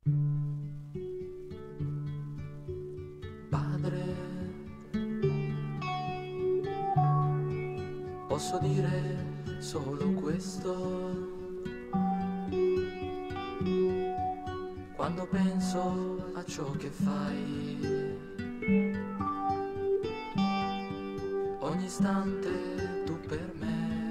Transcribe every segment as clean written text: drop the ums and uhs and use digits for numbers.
Padre, posso dire solo questo? Quando penso a ciò che fai, ogni istante tu per me.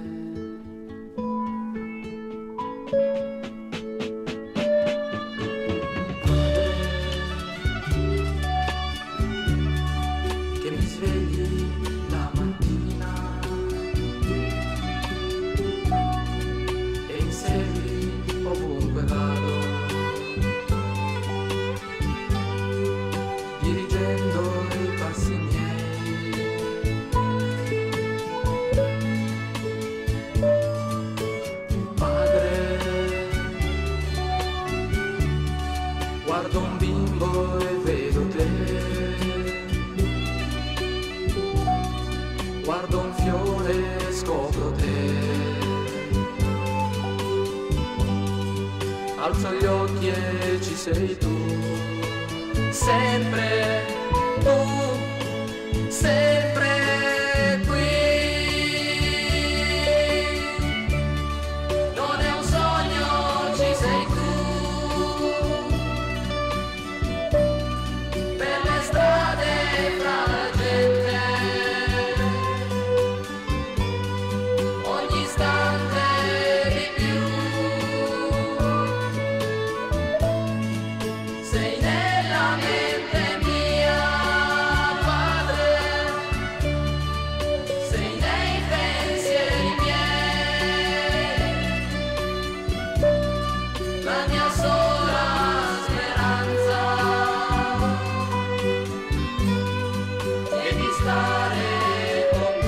Che mi svegli la mattina e insegui ovunque vado, dirigendo i passi miei. Padre, guardo un bimbo e vedo te, guardo un fiore e scopro te. Alzo gli occhi e ci sei tu, sempre tu, sempre qui. Non è un sogno, ci sei tu, per le strade fra la gente, ogni istante di più. Sei nella mente mia, Padre, sei nei pensieri miei, la mia sola speranza è di stare con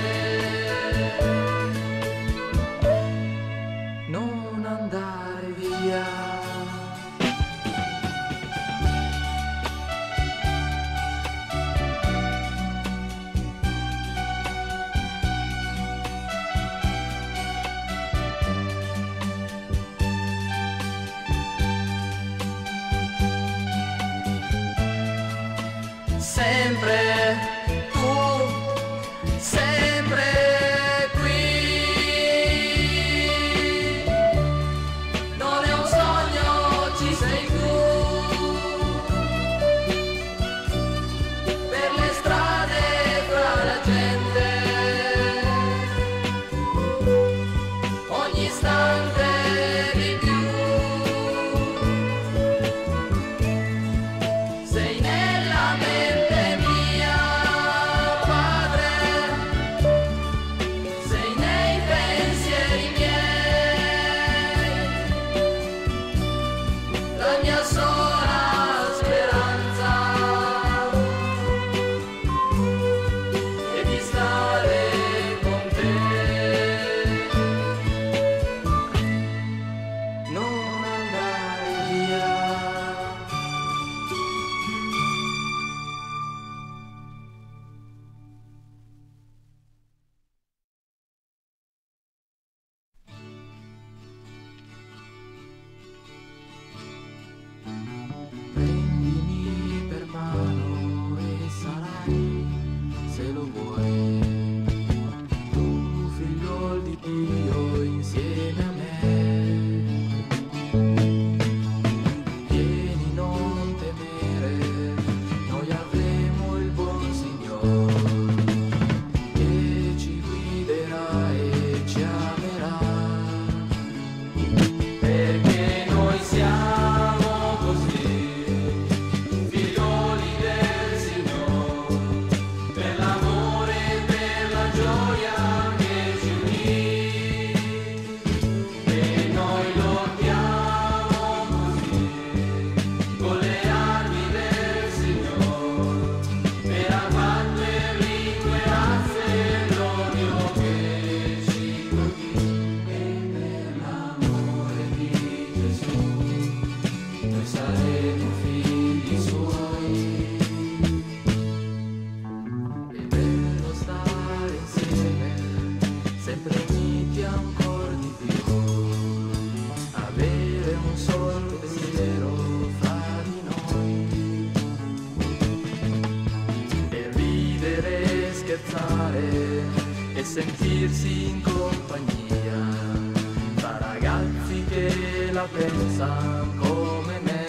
te, non andare via. Sempre tu, sempre qui. Non è un sogno, ci sei tu, per le strade fra la gente, ogni istante di più. Sei nella mente mia, Padre, sei nei pensieri miei, la mia sola speranza è di stare con te, non andare via. Prendimi per mano e sarai, se lo vuoi, tu figliuol di Dio insieme a me. Vieni, non temere, noi avremo il buon Signor che ci guiderà e ci amerà, perché noi siamo così, figlioli del Signore, per l'amore e per la gioia che ci unì, e noi lottiamo così, con le armi del Signore, per abbattere lingue, razze, l'odio che ci colpì, e per l'amore di Gesù noi saremo figli suoi. È bello stare insieme, sempre uniti ancora di più, avere un solo pensiero fra e sentirsi in compagnia tra ragazzi che la pensano come me,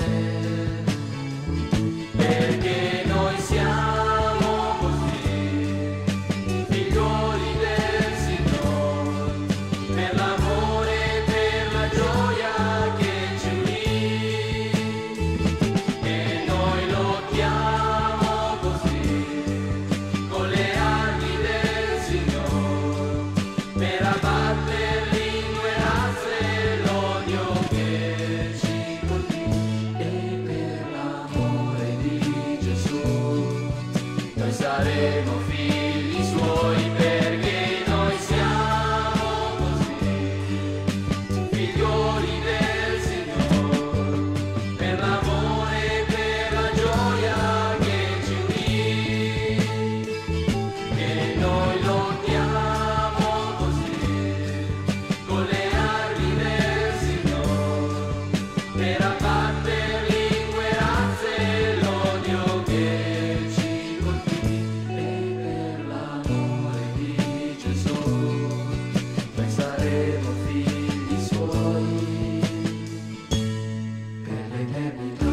perché noi siamo così, figlioli del Signore, per l'amore e per la gioia che ci unì, e noi lottiamo così con le armi del Signore per abbattere lingue, razze e l'odio che ci colpì, e per l'amore di Gesù noi saremo figli suoi, perché noi siamo così, figlioli del Signore, per l'amore e per la gioia che ci unì, e noi lottiamo così con le armi del Signore per abbattere lingue, razze e l'odio che ci colpì, e per l'amore di Gesù noi saremo figli suoi per l'eternità.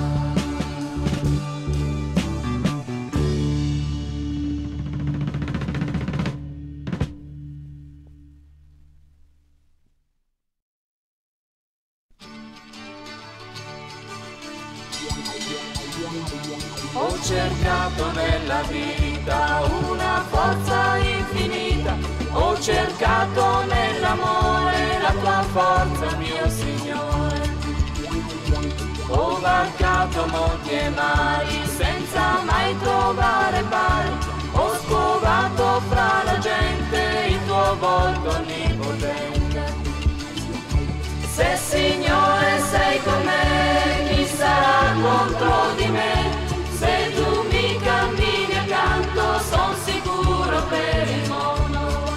Ho cercato nella vita una forza infinita, ho cercato nell'amore la tua forza, mio Signore. Ho varcato monti e mari senza mai trovare pari, ho scovato fra la gente il tuo volto onnipotente. Se Signore sei con me, chi sarà contro di me? Se tu mi cammini accanto, son sicuro per il mondo.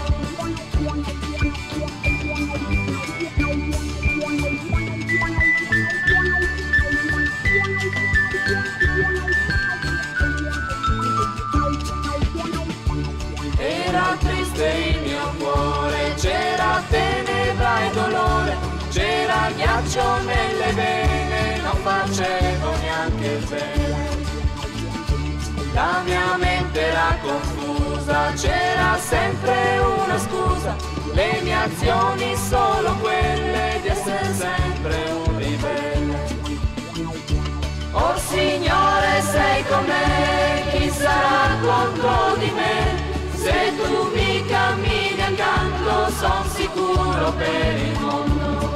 Era triste il mio cuore, c'era tenebra e dolore, c'era ghiaccio nelle vene, non facevo neanche il bene. La mia mente era confusa, c'era sempre una scusa, le mie azioni solo quelle di essere sempre un ribelle. Oh Signore sei con me, chi sarà contro di me? Se tu mi cammini accanto, son sicuro per il mondo.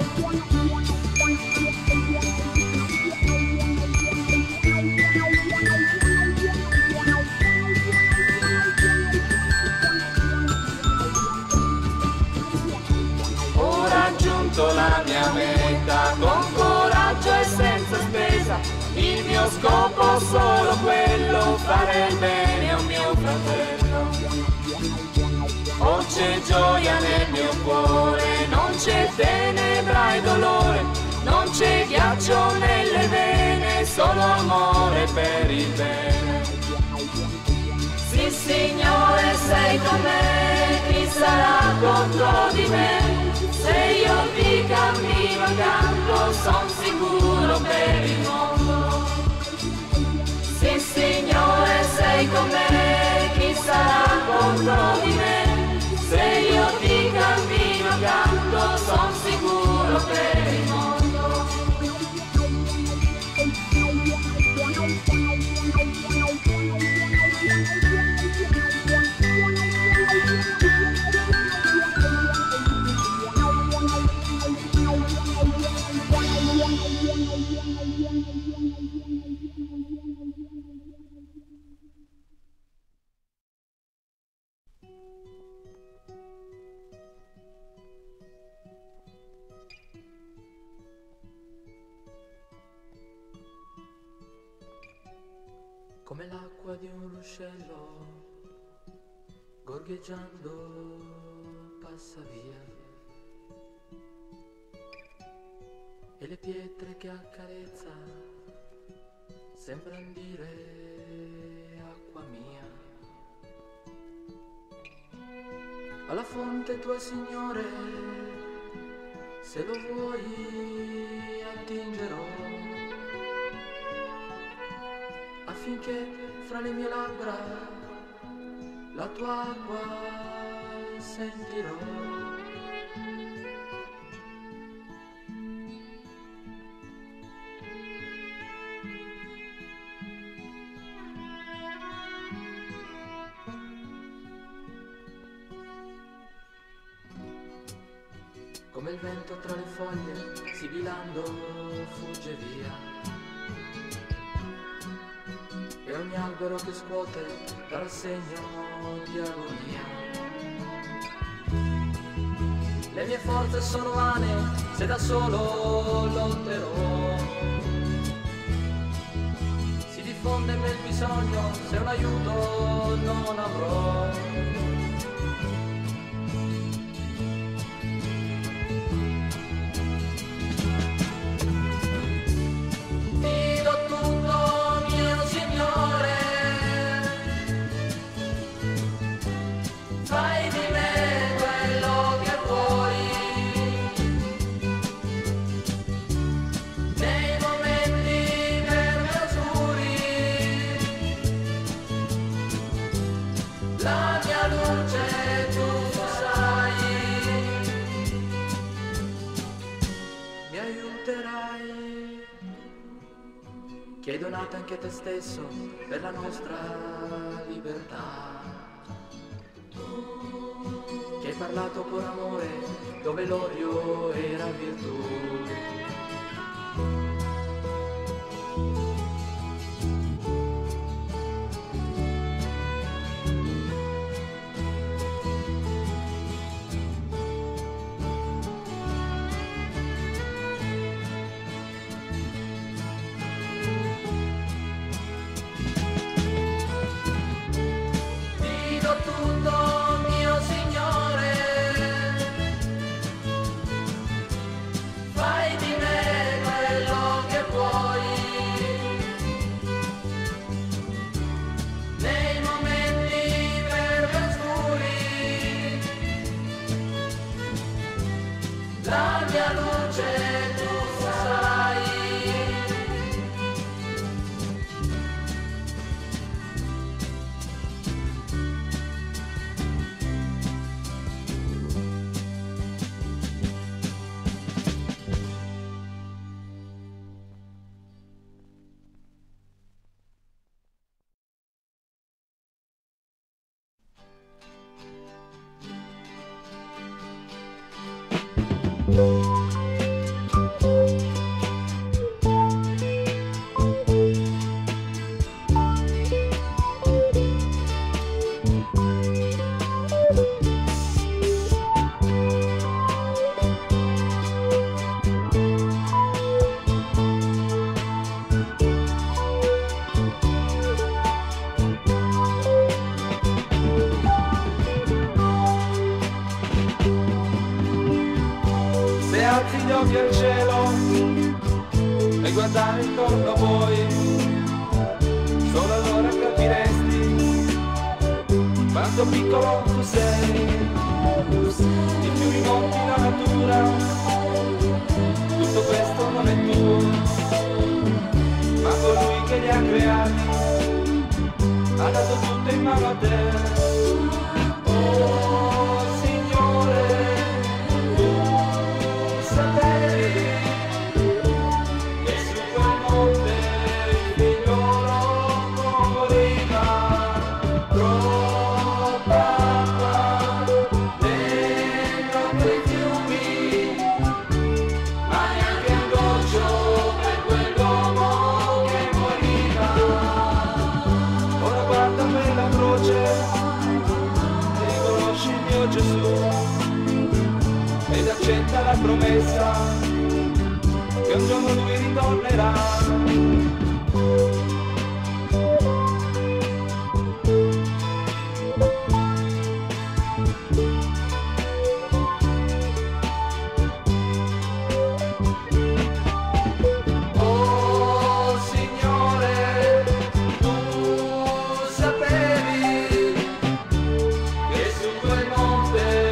Ho raggiunto la mia meta con coraggio e senza spesa, il mio scopo solo quello, fare il bene a un mio fratello. Oh c'è gioia nel mio cuore, non c'è tenebra e dolore, non c'è ghiaccio nelle vene, solo amore per il bene. Sì Signore sei con me, chi sarà contro di me? Se io ti cammino accanto, son sicuro per il mondo. Sì Signore sei con me, chi sarà contro di me? Se io ti cammino accanto, son sicuro per il mondo. Come l'acqua di un ruscello gorgheggiando passa via, e le pietre che accarezza sembran dire acqua mia. alla fonte tua Signore, se lo vuoi attingerò, affinché fra le mie labbra la tua acqua sentirò. Come il vento tra le foglie, sibilando, fugge via. E ogni albero che scuote darà segno di agonia. Le mie forze sono vane se da solo lotterò. Si diffonde in me il bisogno se un aiuto non avrò. La mia luce tu sarai, mi aiuterai, che hai donato anche te stesso per la nostra libertà, che hai parlato con amore dove l'odio era virtù. La mia luce tu sarai. Se alzi gli occhi al cielo e guardare intorno a voi, solo allora capiresti quanto piccolo tu sei. I fiumi, monti, la natura, tutto questo non è tuo, ma colui che li ha creati ha dato tutto in mano a te. Oh Signore, Gesù, ed accetta la promessa che un giorno lui ritornerà. Sapevi che su quel monte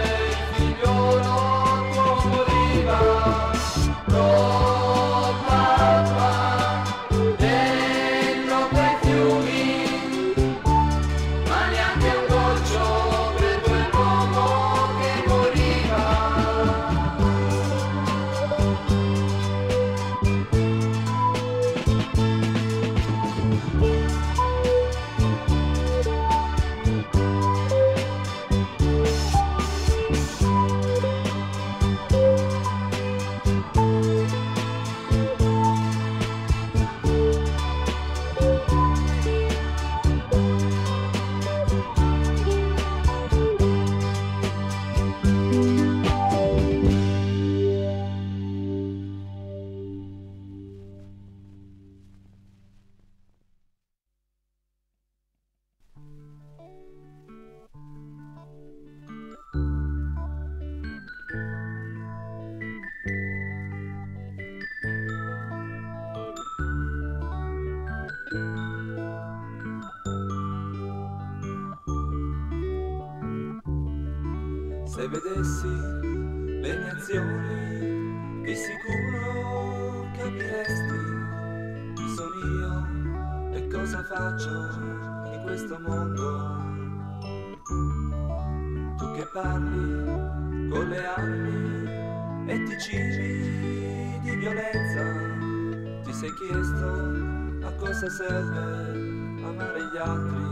Se vedessi le mie azioni, di sicuro capiresti chi sono io e cosa faccio in questo mondo. Tu che parli con le armi e ti cibi di violenza, ti sei chiesto a cosa serve amare gli altri.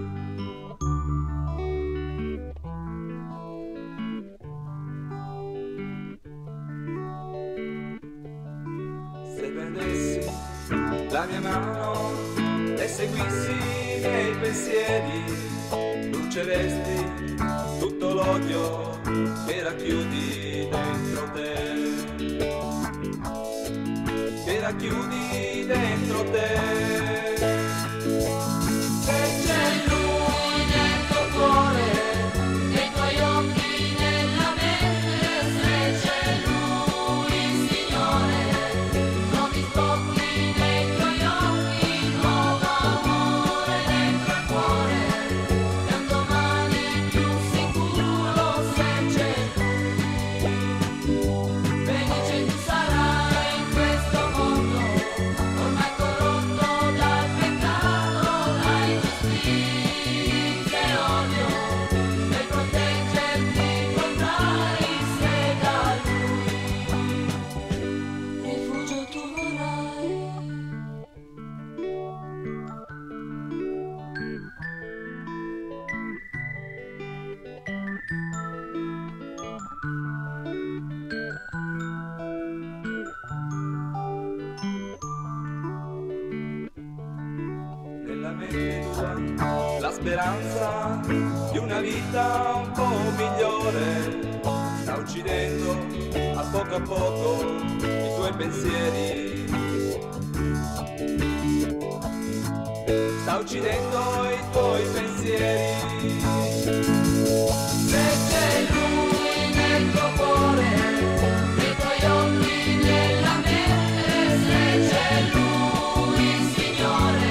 La mia mano e seguissi i miei pensieri, bruceresti tutto l'odio che racchiudi dentro te, che racchiudi dentro te. Se c'è lui nel tuo cuore, nei tuoi occhi, nella mente, se c'è lui, Signore, non ti spocchi. La speranza di una vita un po' migliore sta uccidendo a poco i tuoi pensieri, sta uccidendo i tuoi pensieri. Se c'è lui nel tuo cuore, nei tuoi occhi, nella mente, se c'è lui, Signore,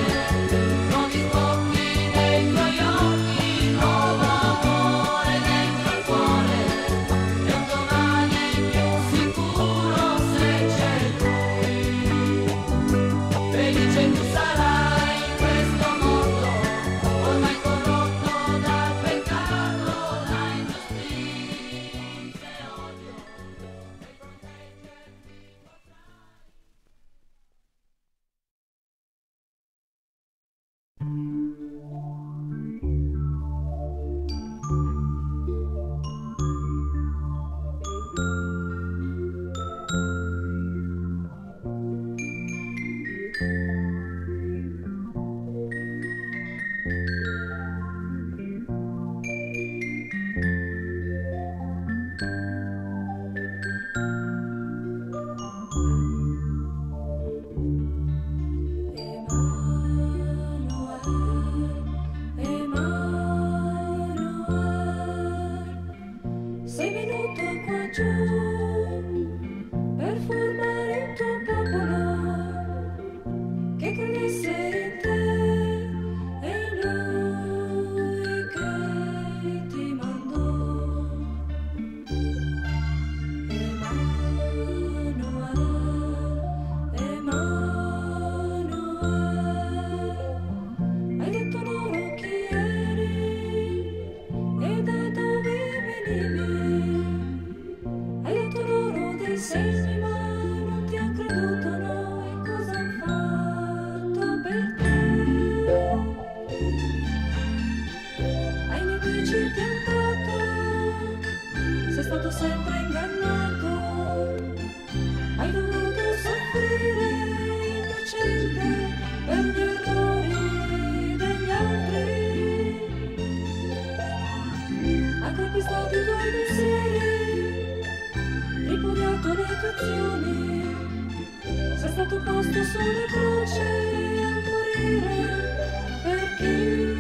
sei stato posto sulla croce a morire per chi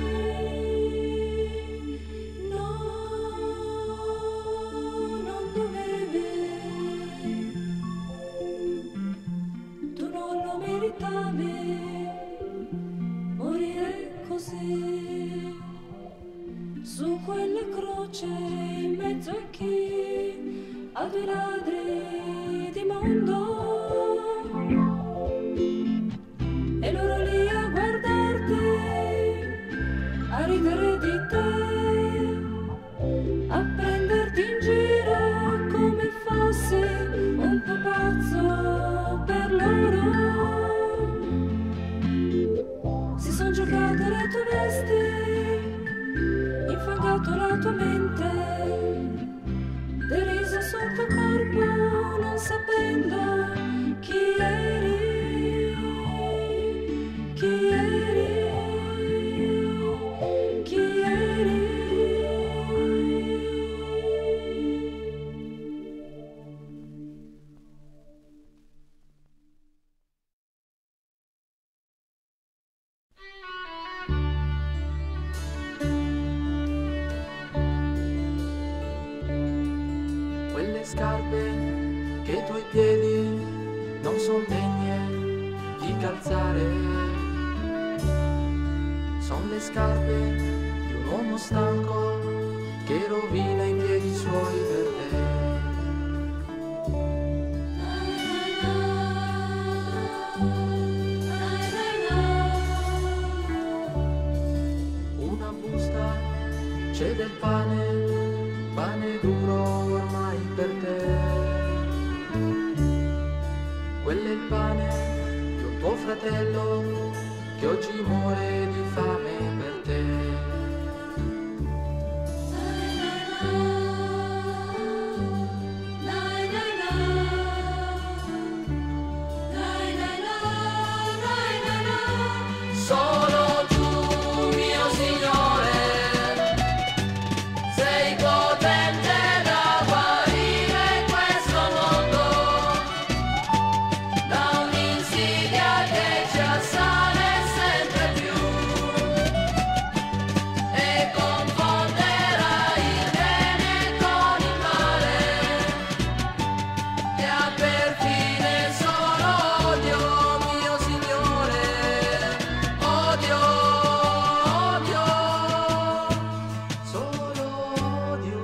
non dovevi, tu non lo meritavi. così, su quella croce in mezzo a chi, a due ladri di mondo, e loro lì a guardarti, a ridere di te, a prenderti in giro come fossi un po' pazzo per loro. Si son giocate le tue vesti, infangato la tua mente, deriso sul tuo corpo, non sapendo chi eri, chi eri, chi eri. Quelle scarpe che i tuoi piedi non son degne di calzare, son le scarpe di un uomo stanco che rovina i piedi suoi per te. Una busta c'è del pane, pane duro ormai per te. Quello è il pane di un tuo fratello che oggi muore di fame per te. Solo tu, mio Signore, sei potente da guarire questo mondo da un'insidia che ci assale sempre più e confonderà il bene con il male e ha per fine solo odio, mio Signore, odio, odio, solo odio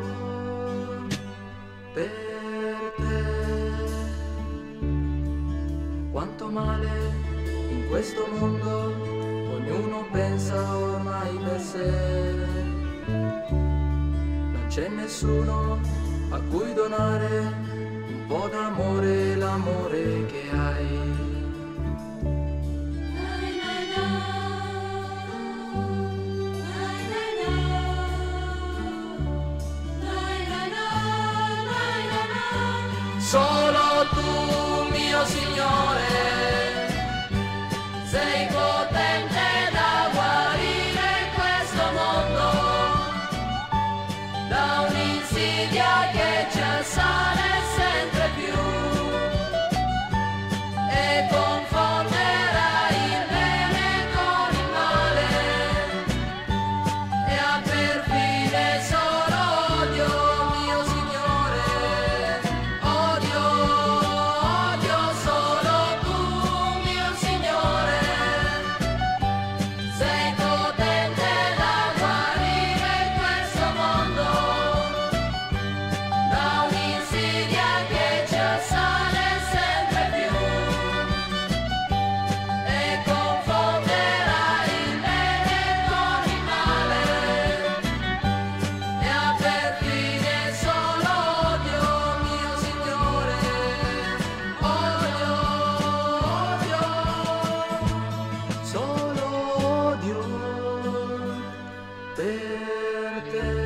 per te. Quanto male in questo mondo, ognuno pensa ormai per sé. Non c'è nessuno a cui donare un po' d'amore, l'amore che hai. Solo tu, mio Signore, sei potente da guarire questo mondo da un'insidia che ci assale sempre più e confonderà il bene con il male e ha per fine solo odio, mio Signore, odio, odio, solo tu, mio Signore, sei potente da guarire questo mondo da un'insidia che ci assale sempre più e confonderà il bene con il male e ha per fine solo odio, mio Signore, odio, odio, solo odio per te.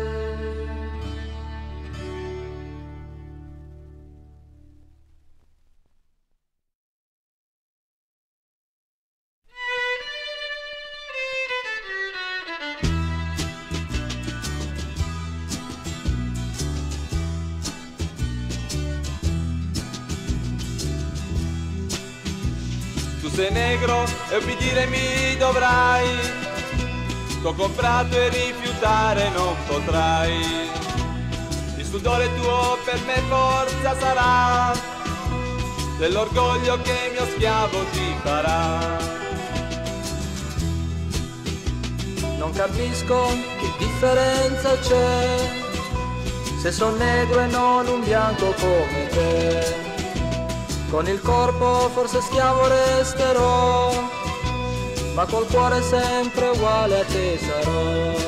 Tu sei negro e obbedire mi dovrai, t'ho comprato e rifiutare non potrai. Il sudore tuo per me forza sarà, dell'orgoglio che mio schiavo ti farà. Non capisco che differenza c'è se son negro e non un bianco come te. Con il corpo forse schiavo resterò, ma col cuore sempre uguale a te sarò.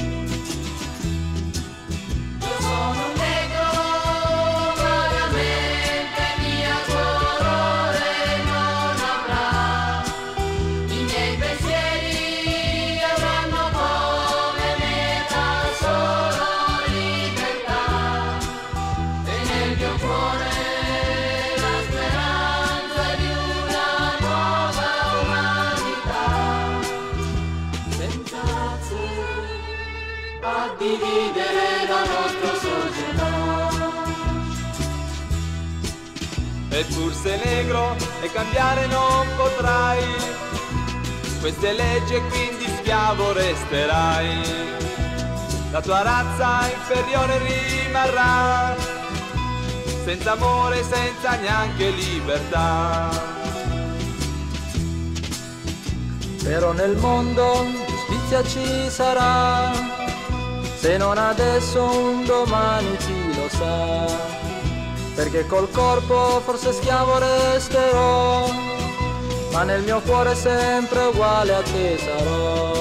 Dividere la nostra società. E pur sei negro e cambiare non potrai, queste leggi e quindi schiavo resterai. La tua razza inferiore rimarrà, senza amore, senza neanche libertà. Però nel mondo giustizia ci sarà, se non adesso un domani chi lo sa. Perché col corpo forse schiavo resterò, ma nel mio cuore sempre uguale a te sarò.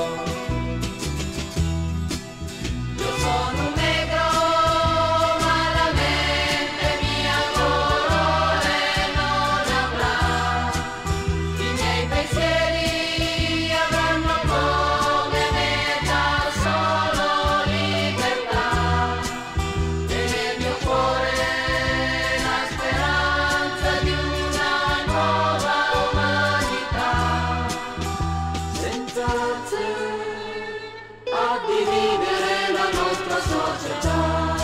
A dividere la nostra società,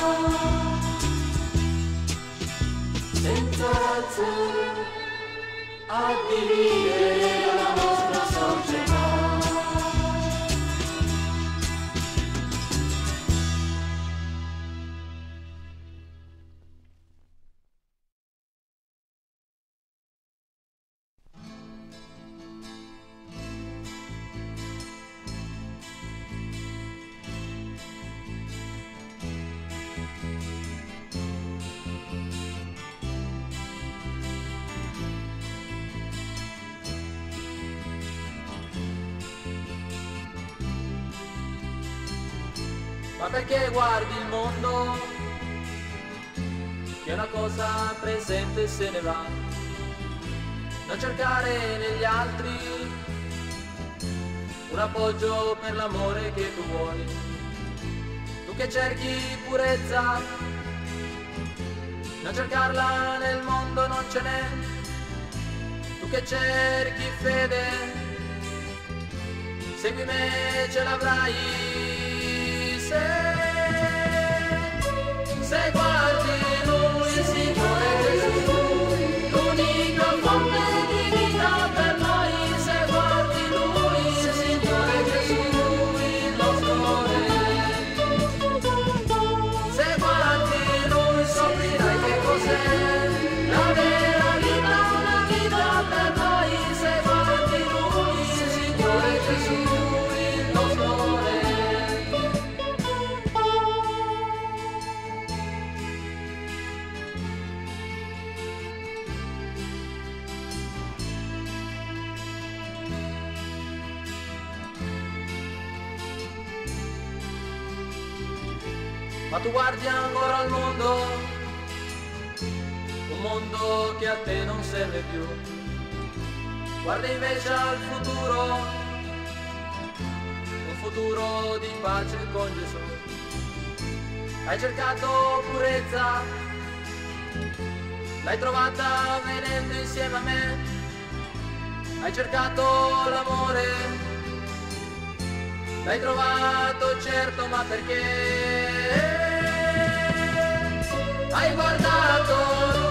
senza razze, a dividere la nostra società. Ma perché guardi il mondo, che è una cosa presente e se ne va? Non cercare negli altri un appoggio per l'amore che tu vuoi. Tu che cerchi purezza, non cercarla nel mondo non ce n'è. Tu che cerchi fede, segui me ce l'avrai. Se guardi lui, il Signore Gesù, l'unica fonte di vita per noi. Se guardi lui, il Signore Gesù, il nostro Re. Se guardi lui, scoprirai che cos'è la vera vita, una vita per noi. Se guardi lui, il Signore Gesù, il nostro Re. Ma tu guardi ancora al mondo, un mondo che a te non serve più. Guarda invece al futuro, un futuro di pace con Gesù. Hai cercato purezza, l'hai trovata venendo insieme a me. Hai cercato l'amore, l'hai trovato certo, ma perché? Hai guardato